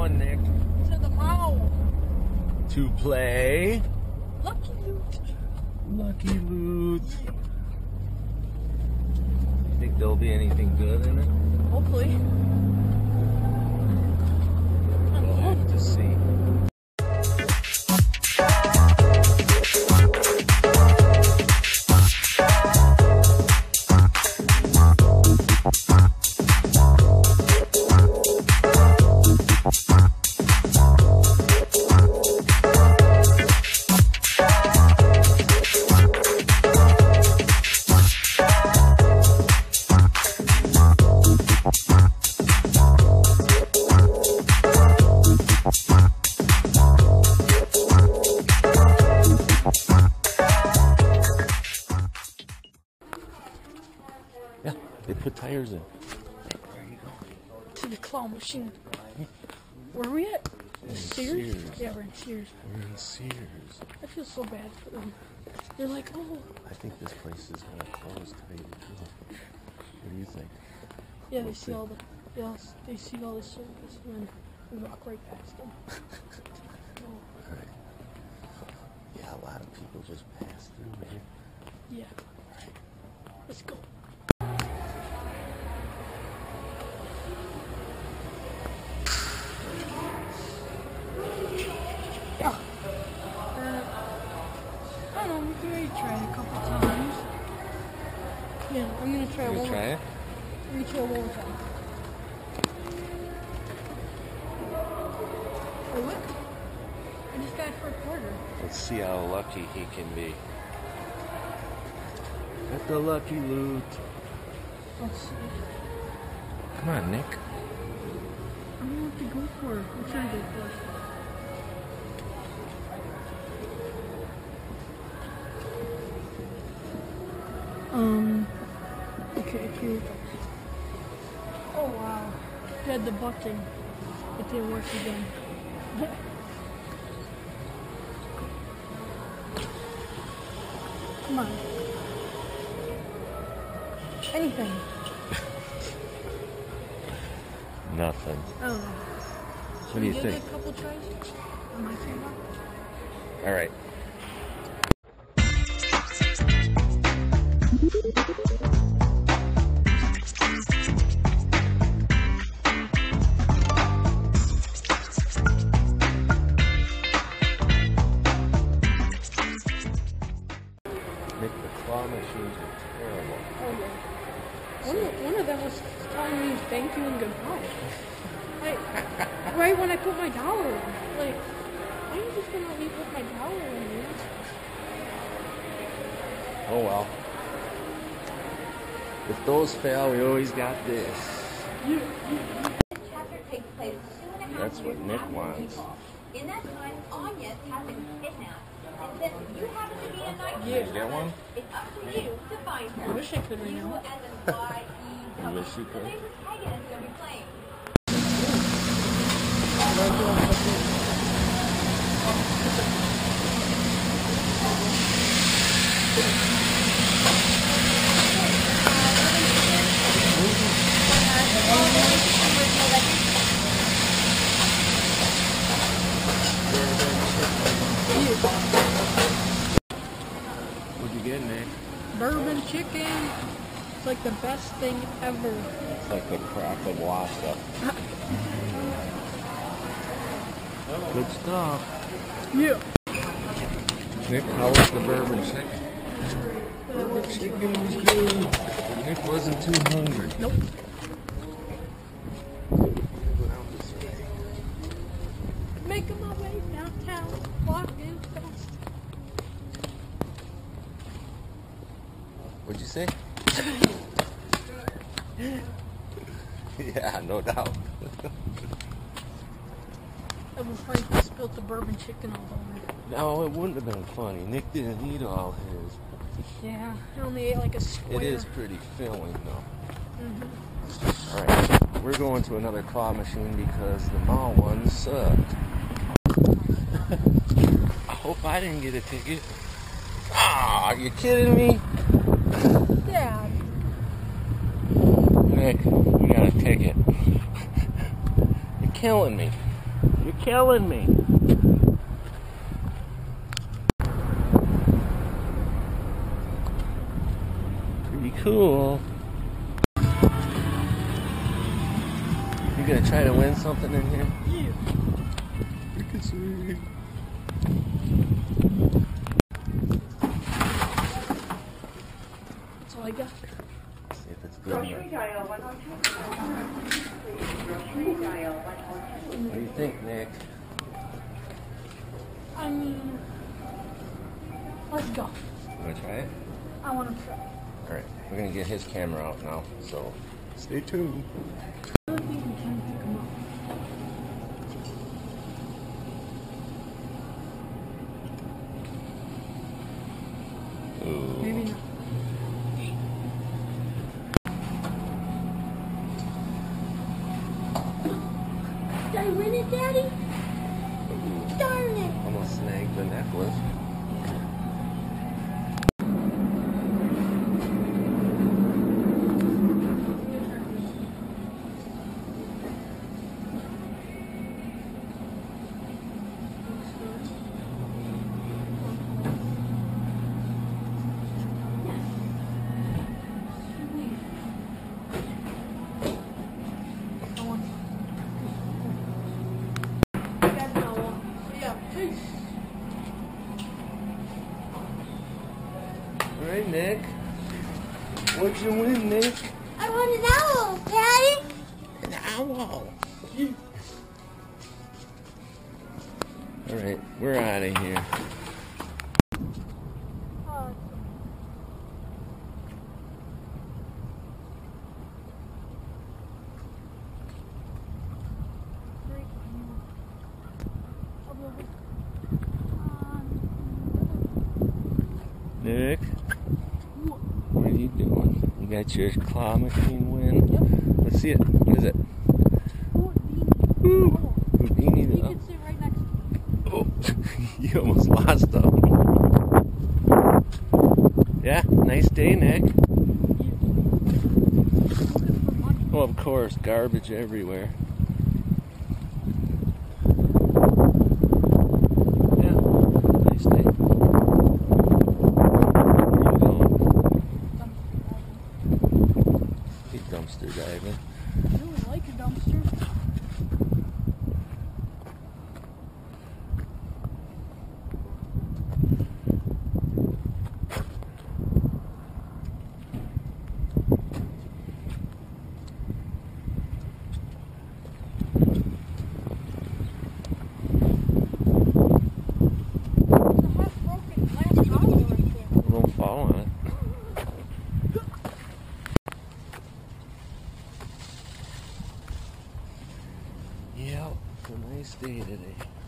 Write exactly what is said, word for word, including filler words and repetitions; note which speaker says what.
Speaker 1: going, Nick?
Speaker 2: To the mall.
Speaker 1: To play
Speaker 2: Lucky Loot.
Speaker 1: Lucky Loot. Think there'll be anything good in it?
Speaker 2: Hopefully.
Speaker 1: We'll have to see. Yeah, they put tires in. There you go.
Speaker 2: To the claw machine. Where are we at? Sears?
Speaker 1: Sears?
Speaker 2: Yeah, we're in Sears.
Speaker 1: We're in Sears.
Speaker 2: I feel so bad for them. They're like, oh.
Speaker 1: I think this place is going to close, to tell you the truth. What do you think?
Speaker 2: Yeah, they see all the, yeah, they see all the service and then we walk right past them. Oh.
Speaker 1: Right. Yeah, a lot of people just pass through here.
Speaker 2: Yeah.
Speaker 1: Right.
Speaker 2: Let's go. Yeah. Uh, I don't know, we can maybe try it a couple times. Yeah, I'm gonna try
Speaker 1: You
Speaker 2: one.
Speaker 1: try it?
Speaker 2: Let me try one more time. Oh, look. I just got it for a quarter.
Speaker 1: Let's see how lucky he can be. At the Lucky Loot.
Speaker 2: Let's see.
Speaker 1: Come on, Nick.
Speaker 2: I don't know what to go for. I'm trying to go first. Um, okay, here we go. Oh wow. You had the button. It didn't work again. Come on. Anything.
Speaker 1: Nothing.
Speaker 2: I don't know.
Speaker 1: What do you
Speaker 2: Give
Speaker 1: think?
Speaker 2: it a couple tries on my camera.
Speaker 1: All right. Nick, the claw machines are terrible.
Speaker 2: Oh yeah. One of, one of them was telling me thank you and goodbye. Like, right when I put my dollar in. Like, why are you just gonna let me put my dollar in here?
Speaker 1: Oh well. If those fail, we always got this. That's what Nick wants.
Speaker 3: In that time, Anya has been kidnapped. And since you happen to be a night
Speaker 1: Did you get one?
Speaker 3: it's up to you to find her.
Speaker 2: I wish I could right now.
Speaker 3: And then why
Speaker 1: You wish you could.
Speaker 3: the protagonist will be playing.
Speaker 1: What'd you get, Nick?
Speaker 2: Bourbon chicken. It's like the best thing ever.
Speaker 1: It's like the crack of wassa. Good stuff.
Speaker 2: Yeah.
Speaker 1: Nick, how was the bourbon chicken? The chicken was good. Nick wasn't too hungry.
Speaker 2: Nope. Making my way downtown, walking fast.
Speaker 1: What'd you say? Yeah, no doubt.
Speaker 2: It was funny if I spilled the bourbon chicken all over.
Speaker 1: No, it wouldn't have been funny. Nick didn't eat all his.
Speaker 2: Yeah, I only ate like a square.
Speaker 1: It is pretty filling, though.
Speaker 2: Mm-hmm.
Speaker 1: All right, we're going to another claw machine because the mall one sucked. I hope I didn't get a ticket. Ah, are you kidding me?
Speaker 2: Yeah.
Speaker 1: Nick, we got a ticket. You're killing me.
Speaker 4: You're killing me. Pretty cool. You gonna try to win something in here?
Speaker 2: Yeah.
Speaker 4: Freaking sweet.
Speaker 2: That's all I got.
Speaker 4: See if it's good enough. What do you think, Nick?
Speaker 2: I mean, let's go.
Speaker 4: You wanna try it?
Speaker 2: I want to try.
Speaker 4: Alright, we're gonna get his camera out now, so stay tuned.
Speaker 2: I don't think we can pick him up.
Speaker 4: Ooh.
Speaker 2: Maybe not. Did I win it, Daddy? Darn it!
Speaker 4: Almost snagged the necklace. Alright, Nick. What'd you win, Nick?
Speaker 3: I want an owl, Daddy.
Speaker 4: An owl. Alright, we're out of here. Nick, what are you doing? You got your claw machine win?
Speaker 2: Yep.
Speaker 4: Let's see it. What is it? Ooh, Houdini
Speaker 2: He
Speaker 4: the
Speaker 2: can sit right next to me.
Speaker 4: Oh, you almost lost them. Yeah, nice day, Nick. Oh, of course, garbage everywhere. Yeah, nice day. Dumpster diving.
Speaker 2: I really like a dumpster. There's a half-broken glass bottle right there.
Speaker 4: We won't fall on it. Yeah, it's a nice day today.